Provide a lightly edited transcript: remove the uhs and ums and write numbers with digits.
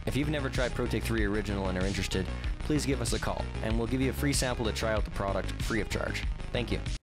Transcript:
If you've never tried Protec III Original and are interested, please give us a call, and we'll give you a free sample to try out the product free of charge. Thank you.